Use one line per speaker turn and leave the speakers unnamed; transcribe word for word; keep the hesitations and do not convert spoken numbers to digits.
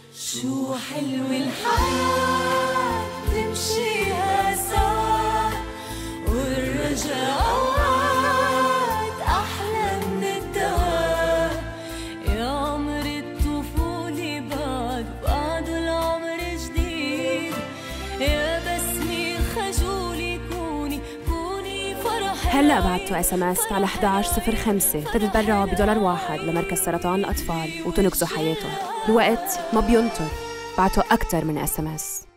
شو حلو الحياة تمشيها سوا، والرجاء أوقات أحلى من الدواء. يا عمر الطفولة بعد بعده العمر جديد، يا بسمي الخجولة كوني كوني فرح.
هلا بعتوا اس ام اس على واحد واحد صفر خمسة تتبرعوا بدولار واحد لمركز سرطان الأطفال وتنقذوا حياتهم. الوقت ما بينطر، بعتوا أكتر من اس ام اس.